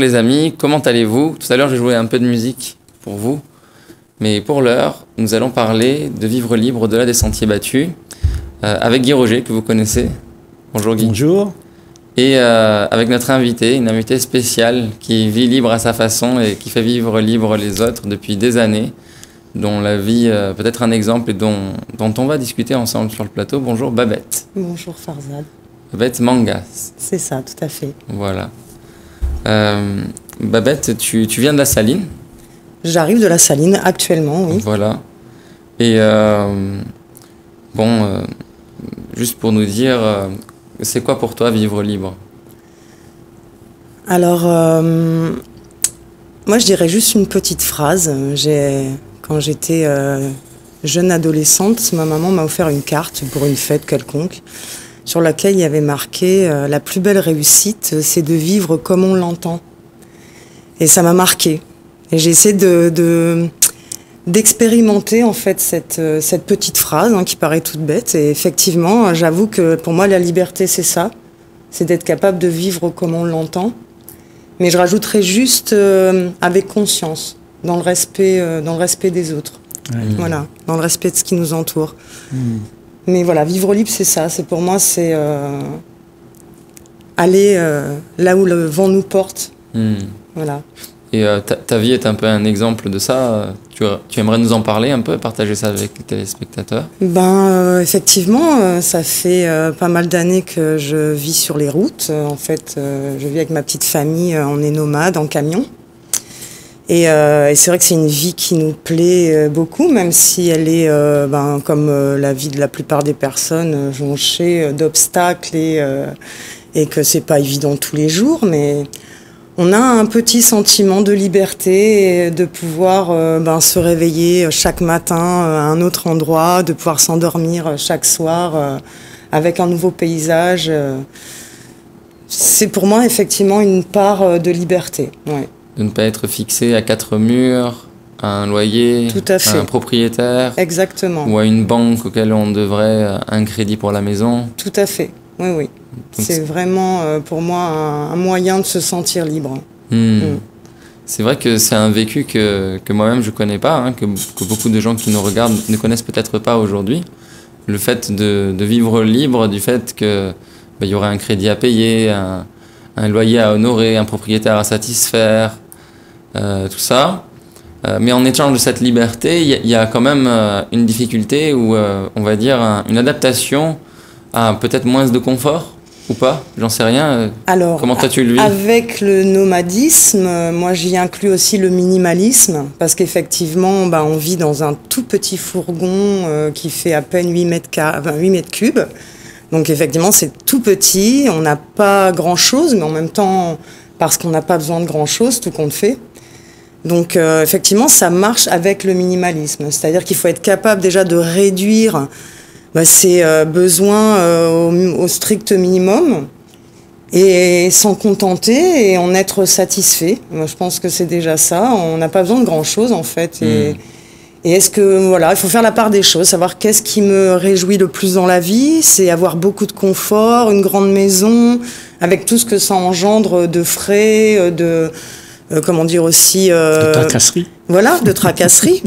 les amis, comment allez-vous? Tout à l'heure j'ai joué un peu de musique pour vous, mais pour l'heure, nous allons parler de vivre libre au-delà des sentiers battus avec Guy Roger, que vous connaissez. Bonjour Guy. Bonjour. Et avec notre invité, une invitée spéciale qui vit libre à sa façon et qui fait vivre libre les autres depuis des années, dont la vie peut être un exemple et dont on va discuter ensemble sur le plateau. Bonjour Babette. Bonjour Farzad. Babette Mangas. C'est ça, tout à fait. Voilà. Babette, tu viens de la Saline? J'arrive de la Saline actuellement, oui. Voilà. Et juste pour nous dire, c'est quoi pour toi vivre libre? Alors, moi je dirais juste une petite phrase. Quand j'étais jeune adolescente, ma maman m'a offert une carte pour une fête quelconque, sur laquelle il y avait marqué la plus belle réussite, c'est de vivre comme on l'entend. Et ça m'a marqué. Et j'ai essayé d'expérimenter en fait cette petite phrase qui paraît toute bête. Et effectivement, j'avoue que pour moi, la liberté, c'est ça. C'est d'être capable de vivre comme on l'entend. Mais je rajouterais juste avec conscience, dans le respect des autres. Voilà, dans le respect de ce qui nous entoure. Mais voilà, vivre libre, c'est ça. C'est pour moi, c'est aller là où le vent nous porte. Voilà. Et ta vie est un peu un exemple de ça. Tu aimerais nous en parler un peu, partager ça avec les téléspectateurs? Effectivement, ça fait pas mal d'années que je vis sur les routes. En fait, je vis avec ma petite famille, on est nomade en camion. Et c'est vrai que c'est une vie qui nous plaît beaucoup, même si elle est, comme la vie de la plupart des personnes, jonchée d'obstacles et que c'est pas évident tous les jours, mais on a un petit sentiment de liberté, et de pouvoir se réveiller chaque matin à un autre endroit, de pouvoir s'endormir chaque soir avec un nouveau paysage. C'est pour moi effectivement une part de liberté. Ouais. De ne pas être fixé à 4 murs, à un loyer, à un propriétaire. Exactement. Ou à une banque auquel on devrait un crédit pour la maison. Tout à fait, oui. C'est vraiment pour moi un moyen de se sentir libre. C'est vrai que c'est un vécu que moi-même je ne connais pas, que beaucoup de gens qui nous regardent ne connaissent peut-être pas aujourd'hui. Le fait de vivre libre, du fait qu'il y aurait un crédit à payer, un loyer à honorer, un propriétaire à satisfaire, tout ça. Mais en échange de cette liberté, il y a quand même une difficulté ou on va dire une adaptation à peut-être moins de confort ou pas, j'en sais rien. Alors, comment toi tu le vis? Avec le nomadisme, moi j'y inclus aussi le minimalisme, parce qu'effectivement, on vit dans un tout petit fourgon qui fait à peine 8 mètres cubes. Donc effectivement, c'est tout petit, on n'a pas grand-chose, mais en même temps, parce qu'on n'a pas besoin de grand-chose, tout compte fait. Donc effectivement, ça marche avec le minimalisme. C'est-à-dire qu'il faut être capable déjà de réduire ses besoins au strict minimum et s'en contenter et en être satisfait. Moi, je pense que c'est déjà ça. On n'a pas besoin de grand-chose, en fait. Et est-ce que, il faut faire la part des choses, savoir qu'est-ce qui me réjouit le plus dans la vie, c'est avoir beaucoup de confort, une grande maison, avec tout ce que ça engendre de frais, de tracasserie. Voilà, de tracasserie.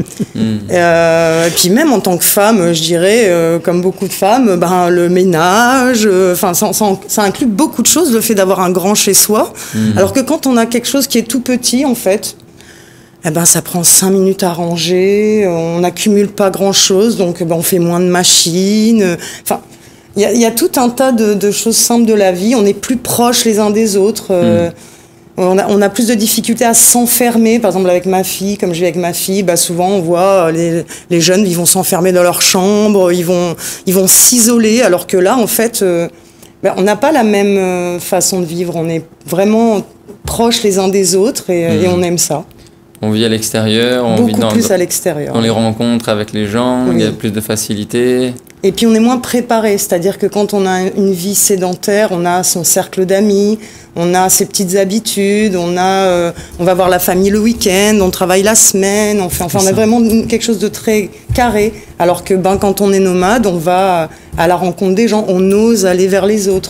Et puis même en tant que femme, je dirais, comme beaucoup de femmes, le ménage, ça inclut beaucoup de choses, le fait d'avoir un grand chez soi. Alors que quand on a quelque chose qui est tout petit, en fait, ça prend 5 minutes à ranger, on n'accumule pas grand-chose, donc on fait moins de machines. Il y a tout un tas de choses simples de la vie. On est plus proches les uns des autres. On a plus de difficultés à s'enfermer. Par exemple, avec ma fille, comme je vis avec ma fille, souvent on voit les jeunes, ils vont s'enfermer dans leur chambre, ils vont s'isoler, alors que là, en fait, on n'a pas la même façon de vivre. On est vraiment proches les uns des autres et on aime ça. On vit à l'extérieur, on vit plus à l'extérieur. Dans les rencontres avec les gens, il y a plus de facilité. Et puis on est moins préparé, c'est-à-dire que quand on a une vie sédentaire, on a son cercle d'amis, on a ses petites habitudes, on va voir la famille le week-end, on travaille la semaine, on a vraiment quelque chose de très carré. Alors que quand on est nomade, on va à la rencontre des gens, on ose aller vers les autres.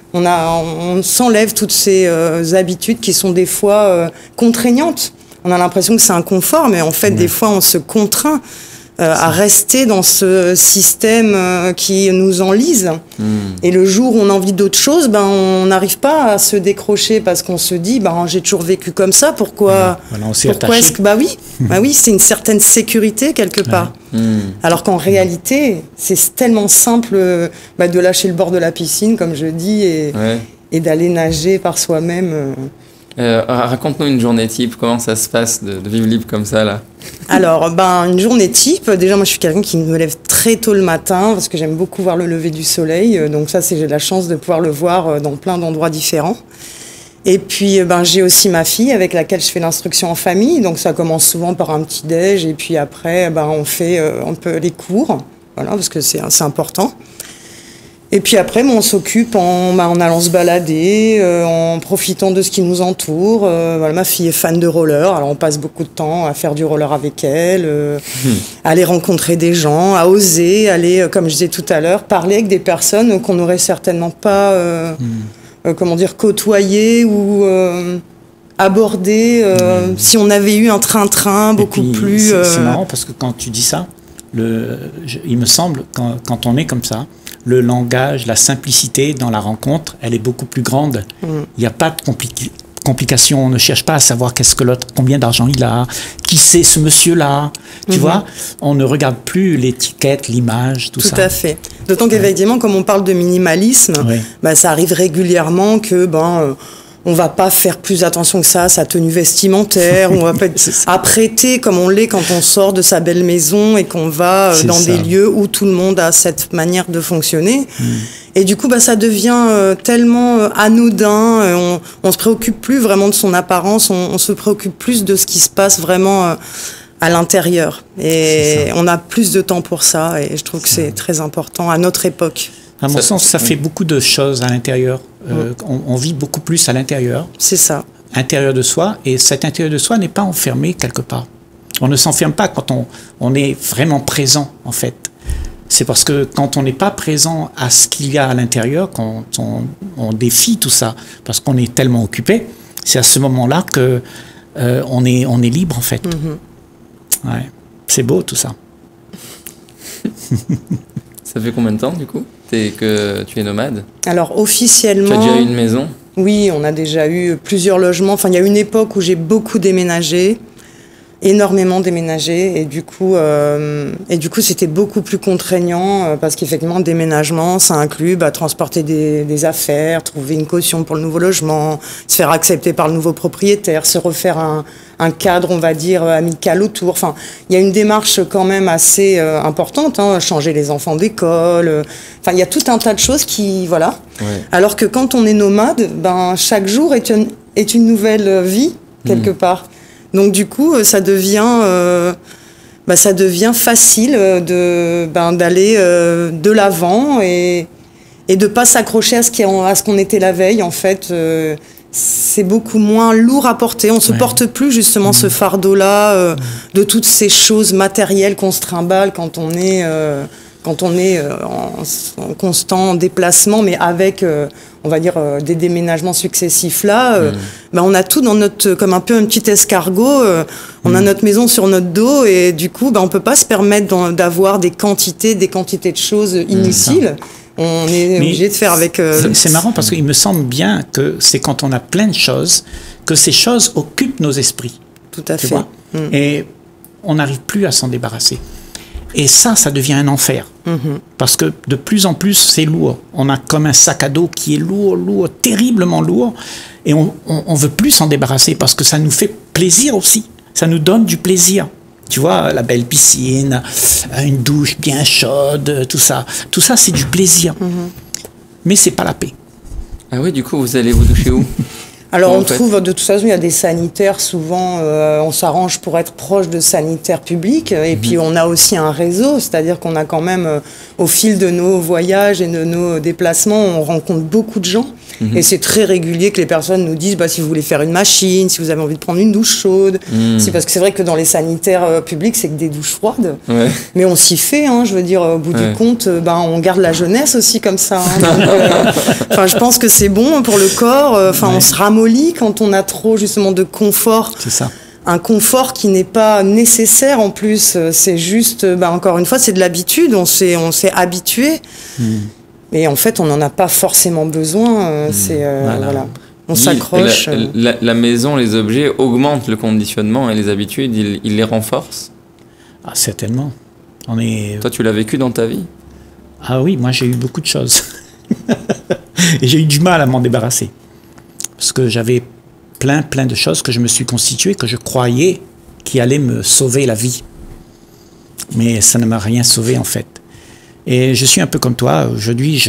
On s'enlève toutes ces habitudes qui sont des fois contraignantes. On a l'impression que c'est un confort, mais en fait, des fois, on se contraint à rester dans ce système qui nous enlise. Et le jour où on a envie d'autre chose, on n'arrive pas à se décrocher parce qu'on se dit, j'ai toujours vécu comme ça, pourquoi est-ce que... oui, c'est une certaine sécurité quelque part. Alors qu'en réalité, c'est tellement simple de lâcher le bord de la piscine, comme je dis, et d'aller nager par soi-même. Raconte-nous une journée type, comment ça se passe de vivre libre comme ça là? Alors, une journée type, déjà moi je suis quelqu'un qui me lève très tôt le matin parce que j'aime beaucoup voir le lever du soleil, donc ça j'ai la chance de pouvoir le voir dans plein d'endroits différents. Et puis j'ai aussi ma fille avec laquelle je fais l'instruction en famille, donc ça commence souvent par un petit déj et puis après on fait un peu les cours, voilà, parce que c'est important. Et puis après, on s'occupe en allant se balader, en profitant de ce qui nous entoure. Voilà, ma fille est fan de roller, alors on passe beaucoup de temps à faire du roller avec elle, à aller rencontrer des gens, à oser aller, comme je disais tout à l'heure, parler avec des personnes qu'on n'aurait certainement pas, côtoyées ou abordées si on avait eu un train-train beaucoup plus... C'est marrant parce que quand tu dis ça, il me semble, quand on est comme ça, le langage, la simplicité dans la rencontre, elle est beaucoup plus grande. Il n'y a pas de complications. On ne cherche pas à savoir qu'est-ce que l'autre, combien d'argent il a, qui c'est ce monsieur-là. Tu vois, on ne regarde plus l'étiquette, l'image, tout ça. Tout à fait. D'autant qu'effectivement, comme on parle de minimalisme, ça arrive régulièrement que on va pas faire plus attention que ça à sa tenue vestimentaire, on va pas être apprêté comme on l'est quand on sort de sa belle maison et qu'on va dans des lieux où tout le monde a cette manière de fonctionner. Et du coup, ça devient tellement anodin, on se préoccupe plus vraiment de son apparence, on se préoccupe plus de ce qui se passe vraiment à l'intérieur. Et on a plus de temps pour ça, et je trouve que c'est très important à notre époque. À mon sens, ça fait beaucoup de choses à l'intérieur. On vit beaucoup plus à l'intérieur. C'est ça. Intérieur de soi. Et cet intérieur de soi n'est pas enfermé quelque part. On ne s'enferme pas quand on est vraiment présent, en fait. C'est parce que quand on n'est pas présent à ce qu'il y a à l'intérieur, quand on défie tout ça, parce qu'on est tellement occupé, c'est à ce moment-là que on est libre, en fait. Ouais. C'est beau, tout ça. Ça fait combien de temps, du coup, que tu es nomade? Alors, officiellement... Tu as déjà eu une maison? Oui, on a déjà eu plusieurs logements. Enfin, il y a une époque où j'ai beaucoup déménagé, énormément déménagé, et du coup, c'était beaucoup plus contraignant, parce qu'effectivement, déménagement, ça inclut transporter des affaires, trouver une caution pour le nouveau logement, se faire accepter par le nouveau propriétaire, se refaire un cadre, on va dire, amical autour. Enfin, il y a une démarche quand même assez importante, changer les enfants d'école. Enfin, il y a tout un tas de choses qui, voilà. Ouais. Alors que quand on est nomade, chaque jour est une nouvelle vie, quelque part. Donc du coup, ça devient facile d'aller de l'avant et de pas s'accrocher à ce qu'on était la veille. En fait, c'est beaucoup moins lourd à porter. On se porte plus justement ce fardeau-là de toutes ces choses matérielles qu'on se trimballe quand on est en constant déplacement, mais avec, on va dire, des déménagements successifs là, on a tout dans comme un peu un petit escargot, on a notre maison sur notre dos, et du coup, on peut pas se permettre d'avoir des quantités de choses inutiles. On est obligé de faire avec... C'est marrant parce qu'il me semble bien que c'est quand on a plein de choses que ces choses occupent nos esprits. Tout à fait. Et on n'arrive plus à s'en débarrasser. Et ça devient un enfer. Parce que de plus en plus, c'est lourd. On a comme un sac à dos qui est lourd, terriblement lourd. Et on veut plus s'en débarrasser parce que ça nous fait plaisir aussi. Ça nous donne du plaisir. Tu vois, la belle piscine, une douche bien chaude, tout ça. Tout ça, c'est du plaisir. Mais c'est pas la paix. Ah oui, du coup, vous allez vous doucher où? Alors on trouve, de toute façon, il y a des sanitaires, souvent on s'arrange pour être proche de sanitaires publics, et puis on a aussi un réseau, c'est-à-dire qu'on a quand même, au fil de nos voyages et de nos déplacements, on rencontre beaucoup de gens, et c'est très régulier que les personnes nous disent, si vous voulez faire une machine, si vous avez envie de prendre une douche chaude, c'est parce que c'est vrai que dans les sanitaires publics, c'est que des douches froides, mais on s'y fait, hein, je veux dire, au bout du compte, on garde la jeunesse aussi comme ça, hein, donc, je pense que c'est bon pour le corps, on se ramollit quand on a trop justement de confort. C'est ça. Un confort qui n'est pas nécessaire en plus, c'est juste, encore une fois, c'est de l'habitude, on s'est habitué, et en fait on n'en a pas forcément besoin, voilà. On s'accroche. La maison, les objets augmentent le conditionnement et les habitudes, ils les renforcent. Ah, certainement. Toi, tu l'as vécu dans ta vie? Ah oui, moi j'ai eu beaucoup de choses. Et j'ai eu du mal à m'en débarrasser. Parce que j'avais plein de choses que je me suis constitué, que je croyais qui allaient me sauver la vie. Mais ça ne m'a rien sauvé en fait. Et je suis un peu comme toi. Aujourd'hui,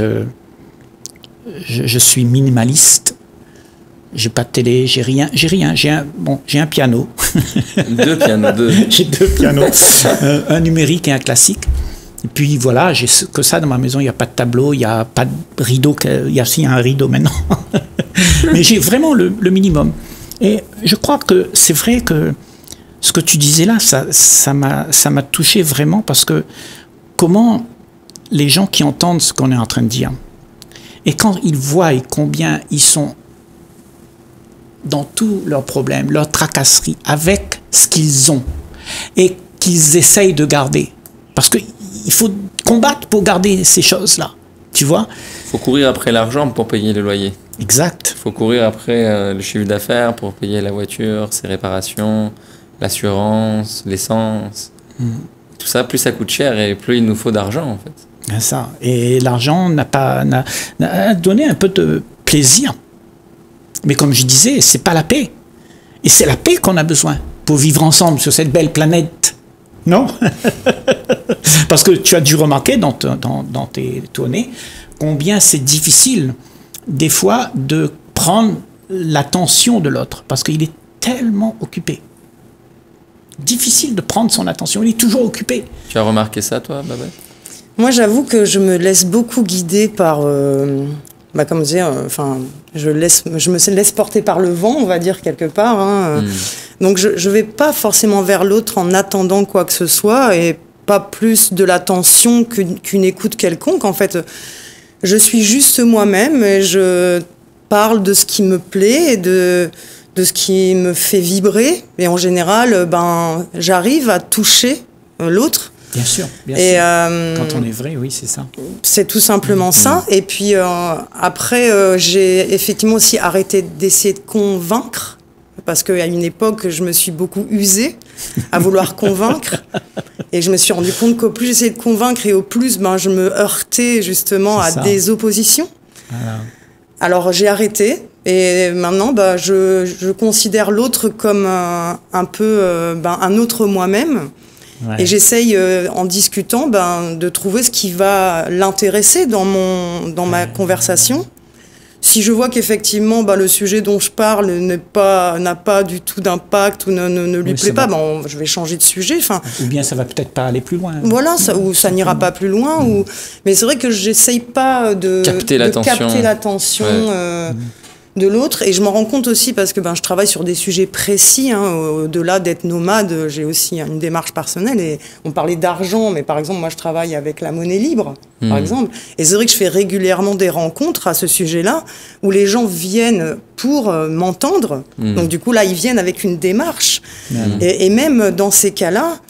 je suis minimaliste. J'ai pas de télé, j'ai rien. J'ai un piano. Deux pianos, deux. J'ai deux pianos, un numérique et un classique. Et puis voilà, j'ai que ça dans ma maison. Il n'y a pas de tableau, il n'y a pas de rideau. Il y a aussi un rideau maintenant. Mais j'ai vraiment le minimum. Et je crois que c'est vrai que ce que tu disais là, ça m'a touché vraiment, parce que comment les gens qui entendent ce qu'on est en train de dire, et quand ils voient combien ils sont dans tous leurs problèmes, leurs tracasseries, avec ce qu'ils ont, et qu'ils essayent de garder. Parce qu'il faut combattre pour garder ces choses-là, tu vois. Il faut courir après l'argent pour payer le loyer. Exact. Il faut courir après le chiffre d'affaires pour payer la voiture, ses réparations, l'assurance, l'essence. Tout ça, plus ça coûte cher et plus il nous faut d'argent, en fait. C'est ça. Et l'argent n'a donné un peu de plaisir. Mais comme je disais, c'est pas la paix. Et c'est la paix qu'on a besoin pour vivre ensemble sur cette belle planète. Non? Parce que tu as dû remarquer dans tes tournées combien c'est difficile des fois de prendre l'attention de l'autre, parce qu'il est tellement occupé. Difficile de prendre son attention, il est toujours occupé. Tu as remarqué ça, toi, Babette? Moi, j'avoue que je me laisse beaucoup guider par... comme dire, je me laisse porter par le vent, on va dire, quelque part. Hein. Donc, je ne vais pas forcément vers l'autre en attendant quoi que ce soit, et pas plus de l'attention qu'une écoute quelconque. En fait, je suis juste moi-même, et je parle de ce qui me plaît et de ce qui me fait vibrer. Et en général, j'arrive à toucher l'autre. Bien sûr, bien sûr. Quand on est vrai, oui, c'est ça. C'est tout simplement ça. Et puis après, j'ai effectivement aussi arrêté d'essayer de convaincre, parce qu'à une époque, je me suis beaucoup usée à vouloir convaincre. Et je me suis rendu compte qu'au plus j'essayais de convaincre et au plus je me heurtais justement à des oppositions. Voilà. Alors j'ai arrêté. Et maintenant, je considère l'autre comme un peu un autre moi-même. Ouais. Et j'essaye, en discutant, de trouver ce qui va l'intéresser dans ma conversation. Si je vois qu'effectivement, le sujet dont je parle n'a pas du tout d'impact ou ne lui plaît pas, je vais changer de sujet. Ou bien ça va peut-être pas aller plus loin. Voilà, ou ça n'ira pas plus loin. Mais c'est vrai que j'essaye pas de capter l'attention de l'autre, et je m'en rends compte aussi parce que je travaille sur des sujets précis, hein, au-delà d'être nomade, j'ai aussi une démarche personnelle, et on parlait d'argent, mais par exemple moi je travaille avec la monnaie libre, par exemple, et c'est vrai que je fais régulièrement des rencontres à ce sujet-là, où les gens viennent pour m'entendre, donc du coup là ils viennent avec une démarche, et même dans ces cas-là,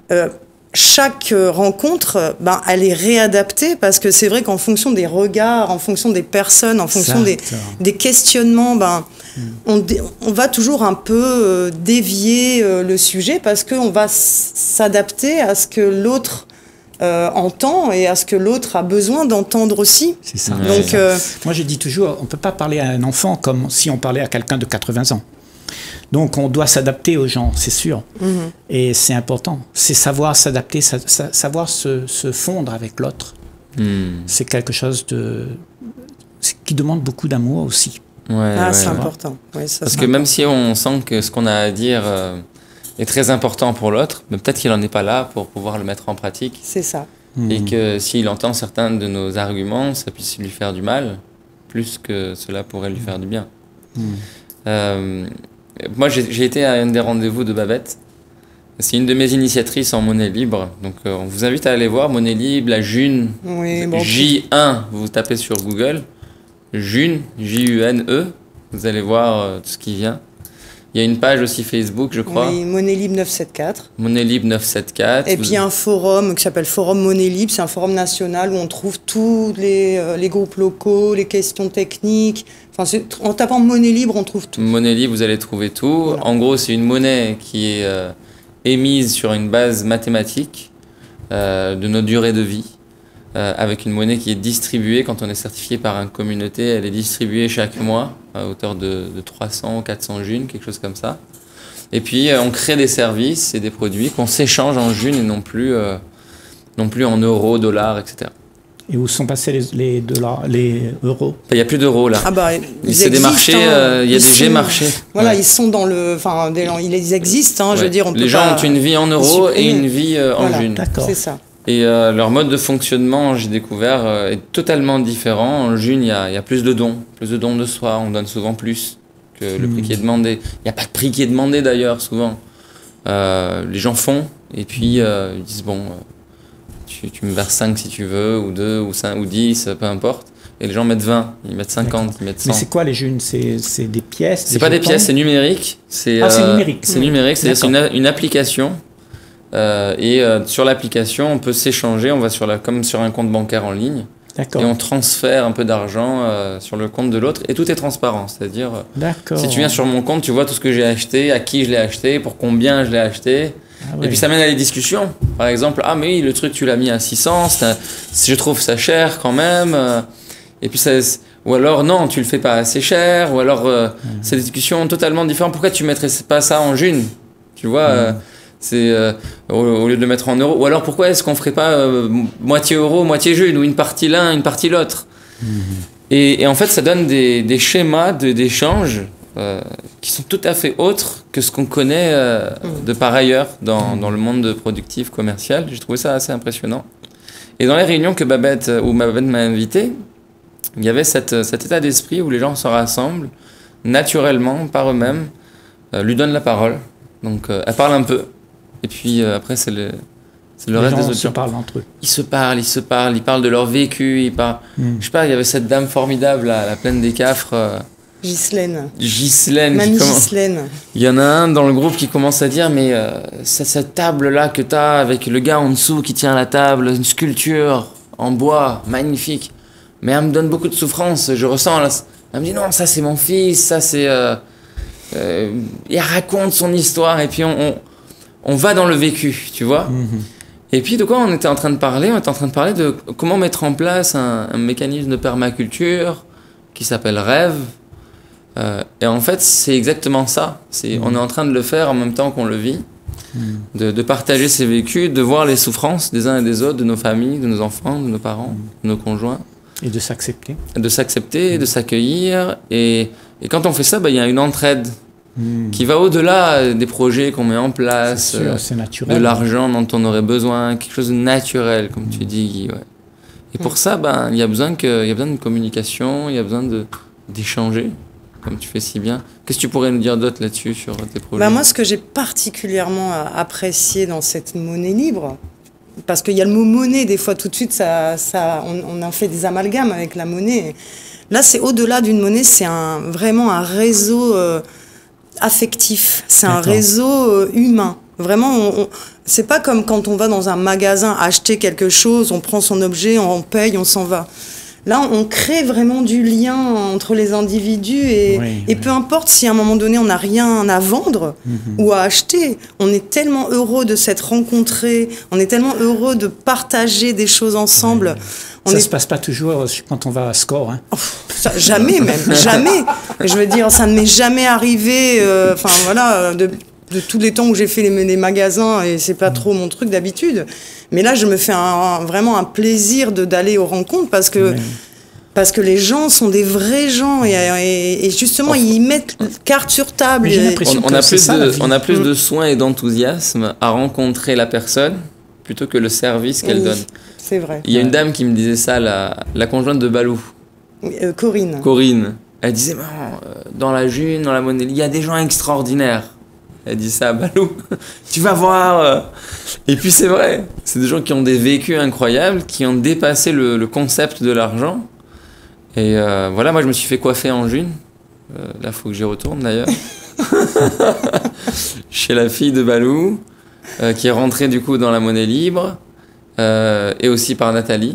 chaque rencontre, elle est réadaptée, parce que c'est vrai qu'en fonction des regards, en fonction des personnes, en fonction des questionnements, on va toujours un peu dévier le sujet, parce qu'on va s'adapter à ce que l'autre entend et à ce que l'autre a besoin d'entendre aussi. C'est ça. Donc, moi je dis toujours, on ne peut pas parler à un enfant comme si on parlait à quelqu'un de 80 ans. Donc on doit s'adapter aux gens, c'est sûr. Et c'est important. C'est savoir s'adapter, savoir se fondre avec l'autre. C'est quelque chose qui demande beaucoup d'amour aussi. C'est important. Ouais, parce que même si on sent que ce qu'on a à dire est très important pour l'autre, mais peut-être qu'il n'en est pas là pour pouvoir le mettre en pratique. C'est ça. Et que s'il entend certains de nos arguments, ça puisse lui faire du mal, plus que cela pourrait lui faire du bien. Moi, j'ai été à un des rendez-vous de Babette. C'est une de mes initiatrices en monnaie libre. Donc, on vous invite à aller voir Monnaie libre, la June, J1, vous tapez sur Google. June, J-U-N-E, vous allez voir tout ce qui vient. Il y a une page aussi Facebook, je crois. Oui, Monnaie Libre 974. Monnaie Libre 974. Et puis il y a un forum qui s'appelle Forum Monnaie Libre. C'est un forum national où on trouve tous les groupes locaux, les questions techniques. Enfin, en tapant Monnaie Libre, on trouve tout. Monnaie Libre, vous allez trouver tout. Voilà. En gros, c'est une monnaie qui est émise sur une base mathématique de notre durée de vie. Avec une monnaie qui est distribuée quand on est certifié par une communauté. Elle est distribuée chaque mois à hauteur de 300 ou 400 junes, quelque chose comme ça. Et puis on crée des services et des produits qu'on s'échange en junes et non plus en euros, dollars, etc. Et où sont passés les dollars, les euros? Il n'y a plus d'euros là. C'est des marchés, il y a des G-marchés. Voilà, ils sont dans le... Enfin, ils existent, je veux dire. Les gens ont une vie en euros et une vie en junes. D'accord. C'est ça. Et leur mode de fonctionnement, j'ai découvert, est totalement différent. En June, il y a plus de dons de soi. On donne souvent plus que le prix qui est demandé. Il n'y a pas de prix qui est demandé d'ailleurs, souvent. Les gens font et puis ils disent bon, tu me verses 5 si tu veux, ou 2, ou 5, ou 10, peu importe. Et les gens mettent 20, ils mettent 50, ils mettent 100. Mais c'est quoi les junes? C'est des pièces? C'est pas des pièces, c'est numérique. C'est numérique. C'est numérique, c'est une application. Sur l'application, on peut s'échanger, on va comme sur un compte bancaire en ligne. Et on transfère un peu d'argent sur le compte de l'autre et tout est transparent. C'est-à-dire, si tu viens sur mon compte, tu vois tout ce que j'ai acheté, à qui je l'ai acheté, pour combien je l'ai acheté. Et puis ça mène à des discussions. Par exemple, ah mais oui, le truc tu l'as mis à 600, je trouve ça cher quand même. Et puis ou alors non, tu le fais pas assez cher. Ou alors c'est des discussions totalement différentes. Pourquoi tu mettrais pas ça en june? Tu vois c'est au lieu de le mettre en euros. Ou alors pourquoi est-ce qu'on ferait pas moitié euro, moitié june, ou une partie l'un, une partie l'autre. Et en fait, ça donne des schémas d'échange qui sont tout à fait autres que ce qu'on connaît de par ailleurs dans le monde productif, commercial. J'ai trouvé ça assez impressionnant. Et dans les réunions où Babette m'a invité, il y avait cet état d'esprit où les gens se rassemblent naturellement, par eux-mêmes, lui donnent la parole. Donc elle parle un peu. Et puis après, c'est le reste des autres. Ils se parlent entre eux. Ils parlent de leur vécu. Je sais pas, il y avait cette dame formidable, là, la plaine des Cafres. Ghislaine. Mamie Ghislaine. Il y en a un dans le groupe qui commence à dire, mais cette table-là que tu as avec le gars en dessous qui tient la table, une sculpture en bois, magnifique. Mais elle me donne beaucoup de souffrance, je ressens. Là, elle me dit, non, ça c'est mon fils, ça c'est... il raconte son histoire et puis on va dans le vécu, tu vois. Et puis de quoi on était en train de parler? On était en train de parler de comment mettre en place un mécanisme de permaculture qui s'appelle Rêve. Et en fait, c'est exactement ça. On est en train de le faire en même temps qu'on le vit, de partager ses vécus, de voir les souffrances des uns et des autres, de nos familles, de nos enfants, de nos parents, de nos conjoints. Et de s'accepter. De s'accepter, de s'accueillir. Et quand on fait ça, il y a une entraide qui va au-delà des projets qu'on met en place, c'est naturel, de l'argent dont on aurait besoin, quelque chose de naturel, comme tu dis, Guy. Ouais. Et pour ça, il y a besoin de communication, il y a besoin d'échanger, comme tu fais si bien. Qu'est-ce que tu pourrais nous dire d'autre là-dessus, sur tes projets? Moi, ce que j'ai particulièrement apprécié dans cette monnaie libre, parce qu'il y a le mot monnaie, des fois tout de suite, on en fait des amalgames avec la monnaie. Là, c'est au-delà d'une monnaie, c'est vraiment un réseau affectif, c'est un réseau humain. Vraiment, c'est pas comme quand on va dans un magasin acheter quelque chose, on prend son objet, on paye, on s'en va. Là, on crée vraiment du lien entre les individus et peu importe si à un moment donné on n'a rien à vendre ou à acheter, on est tellement heureux de s'être rencontrés, on est tellement heureux de partager des choses ensemble. Ça se passe pas toujours quand on va à Score. Hein. Jamais même, jamais. Je veux dire, ça ne m'est jamais arrivé. De tous les temps où j'ai fait les magasins, et c'est pas trop mon truc d'habitude. Mais là, je me fais vraiment un plaisir d'aller aux rencontres parce que Parce que les gens sont des vrais gens et justement ils mettent carte sur table. Mais j'ai l'impression On a plus de soin et d'enthousiasme à rencontrer la personne plutôt que le service qu'elle donne. C'est vrai. Il y a une dame qui me disait ça, la conjointe de Balou. Corinne. Corinne. Elle disait, dans la June, dans la Monnaie, il y a des gens extraordinaires. Elle dit ça à Balou. Tu vas voir. Et puis c'est vrai. C'est des gens qui ont des vécus incroyables, qui ont dépassé le concept de l'argent. Et voilà, moi je me suis fait coiffer en June. Là, il faut que j'y retourne d'ailleurs. Chez la fille de Balou, qui est rentrée du coup dans la Monnaie libre. Et aussi par Nathalie.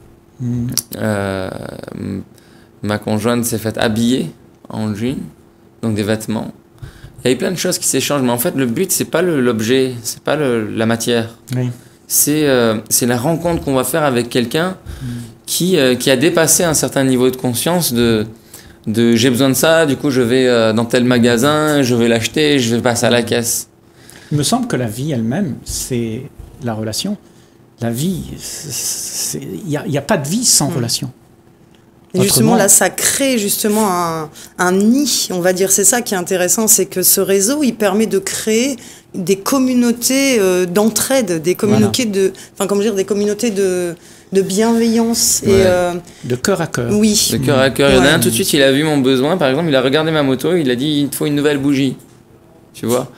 Ma conjointe s'est faite habiller en June, donc des vêtements. Il y a eu plein de choses qui s'échangent, mais en fait le but c'est pas l'objet, c'est pas la matière. Oui. C'est la rencontre qu'on va faire avec quelqu'un qui a dépassé un certain niveau de conscience de j'ai besoin de ça, du coup je vais dans tel magasin, je vais l'acheter, je vais passer à la caisse. Il me semble que la vie elle-même, c'est la relation. La vie, il n'y a pas de vie sans relation. Et justement, là, ça crée justement un nid, on va dire. C'est ça qui est intéressant, c'est que ce réseau, il permet de créer des communautés d'entraide, des communautés des communautés de bienveillance. Ouais. Et, de cœur à cœur. Oui. De cœur à cœur. Il y en a un tout de suite, il a vu mon besoin. Par exemple, il a regardé ma moto, il a dit, il te faut une nouvelle bougie. Tu vois.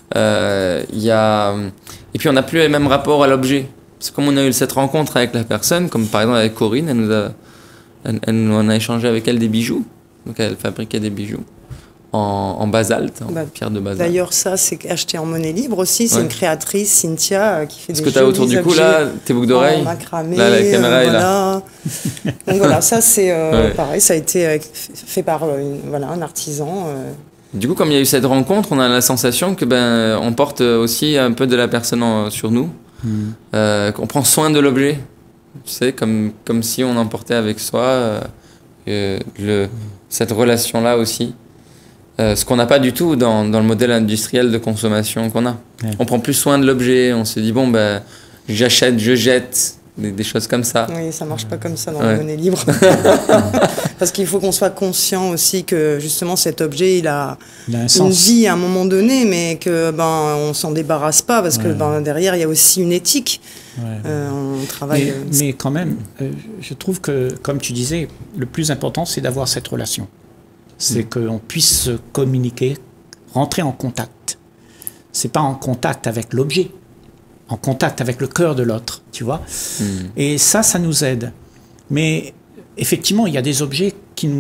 Et puis, on n'a plus le même rapport à l'objet. Parce que comme on a eu cette rencontre avec la personne, comme par exemple avec Corinne, on a échangé avec elle des bijoux. Donc elle fabriquait des bijoux en basalte, en pierre de basalte. D'ailleurs, ça, c'est acheté en monnaie libre aussi. C'est une créatrice, Cynthia, qui fait des jolis objets. Ce que tu as autour du cou, là, tes boucles d'oreilles. Macramé, là, la caméra est là. Donc voilà, ça, c'est pareil. Ça a été fait par un artisan. Du coup, comme il y a eu cette rencontre, on a la sensation que on porte aussi un peu de la personne sur nous. Qu'on prend soin de l'objet, tu sais, comme si on emportait avec soi cette relation-là aussi. Ce qu'on n'a pas du tout dans le modèle industriel de consommation qu'on a. Ouais. On prend plus soin de l'objet, on se dit, j'achète, je jette, des choses comme ça. Oui, ça marche pas comme ça dans la monnaie libre. Parce qu'il faut qu'on soit conscient aussi que justement cet objet, il a une vie à un moment donné, mais que on s'en débarrasse pas parce que derrière il y a aussi une éthique. On travaille. Mais quand même, je trouve que, comme tu disais, le plus important c'est d'avoir cette relation. C'est qu'on puisse se communiquer, rentrer en contact. C'est pas en contact avec l'objet, en contact avec le cœur de l'autre, tu vois. Et ça nous aide. Mais effectivement, il y a des objets qui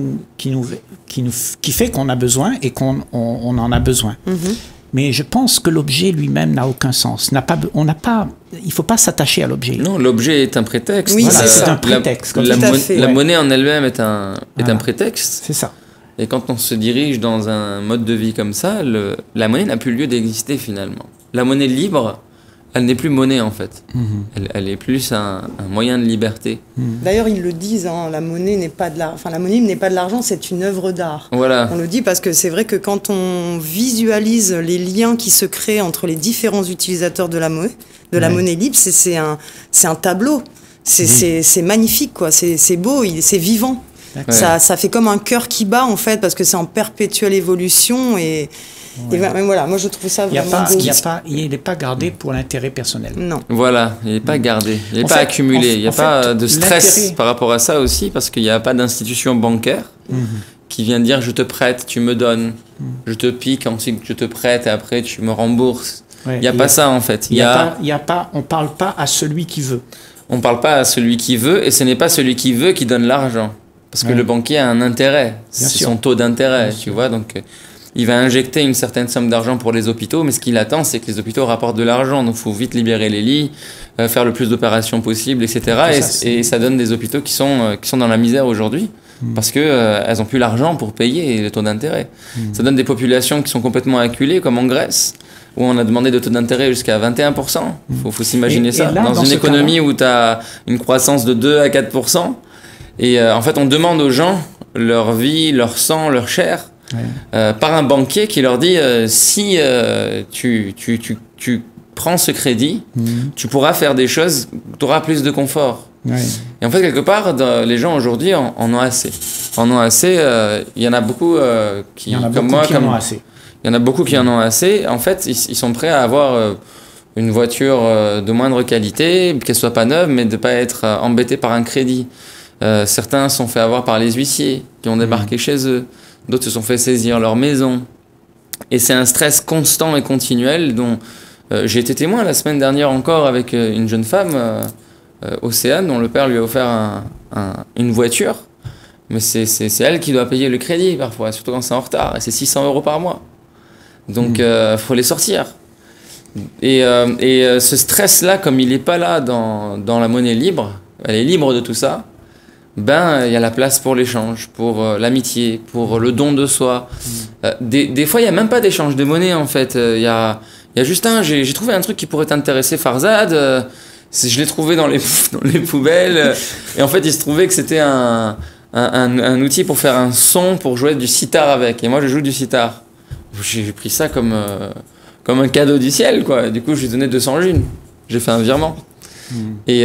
fait qu'on a besoin et qu'on en a besoin. Mais je pense que l'objet lui-même n'a aucun sens. Il ne faut pas s'attacher à l'objet. Non, l'objet est un prétexte. Oui, c'est un prétexte. La monnaie en elle-même est un prétexte. C'est ça. Et quand on se dirige dans un mode de vie comme ça, la monnaie n'a plus lieu d'exister finalement. La monnaie libre, elle n'est plus monnaie en fait. Elle est plus un moyen de liberté. D'ailleurs, ils le disent, la monnaie n'est pas de la monnaie n'est pas de l'argent, c'est une œuvre d'art. Voilà. On le dit parce que c'est vrai que quand on visualise les liens qui se créent entre les différents utilisateurs de la monnaie libre, c'est un tableau. C'est magnifique, quoi. C'est beau, c'est vivant. Ça fait comme un cœur qui bat en fait parce que c'est en perpétuelle évolution et voilà, moi je trouve ça vraiment il n'est pas gardé pour l'intérêt personnel. Non. Voilà, il n'est pas gardé, il n'est pas accumulé, il n'y a pas de stress par rapport à ça aussi parce qu'il n'y a pas d'institution bancaire qui vient dire je te prête, tu me donnes, je te pique, ensuite je te prête et après tu me rembourses. Il n'y a pas ça en fait. On parle pas à celui qui veut. On parle pas à celui qui veut et ce n'est pas celui qui veut qui donne l'argent. Parce que le banquier a un intérêt, c'est son taux d'intérêt, tu vois, donc il va injecter une certaine somme d'argent pour les hôpitaux, mais ce qu'il attend, c'est que les hôpitaux rapportent de l'argent, donc il faut vite libérer les lits, faire le plus d'opérations possible, etc. Et ça donne des hôpitaux qui sont dans la misère aujourd'hui, parce qu'elles n'ont plus l'argent pour payer les taux d'intérêt. Ça donne des populations qui sont complètement acculées, comme en Grèce, où on a demandé des taux d'intérêt jusqu'à 21%. Faut s'imaginer ça. Dans une économie où tu as une croissance de 2 à 4%, et en fait, on demande aux gens leur vie, leur sang, leur chair, par un banquier qui leur dit si tu prends ce crédit, tu pourras faire des choses, tu auras plus de confort. Ouais. Et en fait, quelque part, les gens aujourd'hui en ont assez. En ont assez. Il y en a beaucoup qui, comme moi, en ont assez. Il y en a beaucoup qui en ont assez. En fait, ils sont prêts à avoir une voiture de moindre qualité, qu'elle soit pas neuve, mais de pas être embêté par un crédit. Certains se sont fait avoir par les huissiers qui ont débarqué chez eux. D'autres se sont fait saisir leur maison. Et c'est un stress constant et continuel dont j'ai été témoin la semaine dernière encore avec une jeune femme, Océane, dont le père lui a offert une voiture. Mais c'est elle qui doit payer le crédit parfois, surtout quand c'est en retard. Et c'est 600 € par mois. Donc faut les sortir. Et ce stress-là, comme il n'est pas là dans la monnaie libre, elle est libre de tout ça, ben il y a la place pour l'échange, pour l'amitié, pour le don de soi. Des fois, il n'y a même pas d'échange de monnaie en fait. Il y a juste j'ai trouvé un truc qui pourrait t'intéresser, Farzad. Je l'ai trouvé dans les poubelles. Et en fait, il se trouvait que c'était un outil pour faire un son, pour jouer du sitar avec. Et moi, je joue du sitar. J'ai pris ça comme un cadeau du ciel, quoi. Du coup, je lui ai donné 200 junes. J'ai fait un virement. Et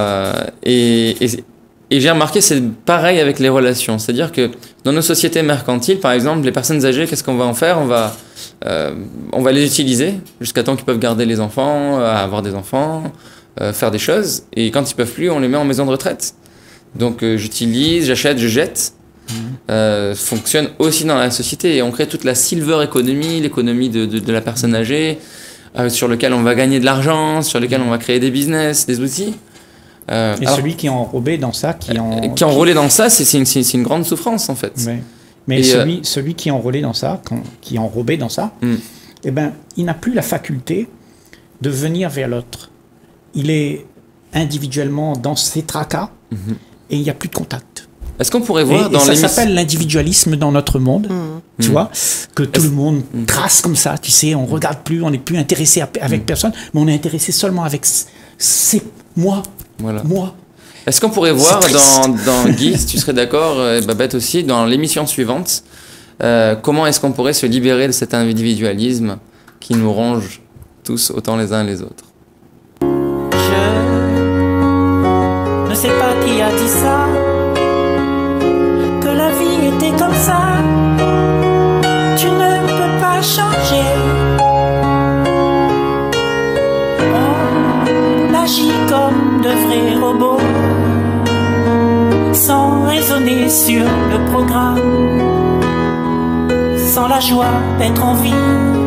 j'ai remarqué, c'est pareil avec les relations. C'est-à-dire que dans nos sociétés mercantiles, par exemple, les personnes âgées, qu'est-ce qu'on va en faire ? On va les utiliser jusqu'à temps qu'ils peuvent garder les enfants, avoir des enfants, faire des choses. Et quand ils peuvent plus, on les met en maison de retraite. Donc j'utilise, j'achète, je jette. Fonctionne aussi dans la société. Et on crée toute la silver economy, l'économie de la personne âgée, sur lequel on va gagner de l'argent, sur lequel on va créer des business, des outils. Et celui qui est enrobé dans ça, qui est enrôlé dans ça, c'est une grande souffrance en fait. Ouais. Mais celui qui est enrôlé dans ça, qui est enrobé dans ça, eh ben, il n'a plus la faculté de venir vers l'autre. Il est individuellement dans ses tracas et il n'y a plus de contact. Est-ce qu'on pourrait voir dans ça s'appelle l'individualisme dans notre monde, tu vois, que tout le monde trace comme ça, tu sais, on regarde plus, on n'est plus intéressé avec personne, mais on est intéressé seulement avec moi. Voilà. Moi. Est-ce qu'on pourrait voir dans Guy, si tu serais d'accord, et Babette aussi, dans l'émission suivante, comment est-ce qu'on pourrait se libérer de cet individualisme qui nous ronge tous autant les uns les autres? Je ne sais pas qui a dit ça, que la vie était comme ça. Tu ne peux pas changer. On agit comme de vrais robots, sans raisonner sur le programme, sans la joie d'être en vie.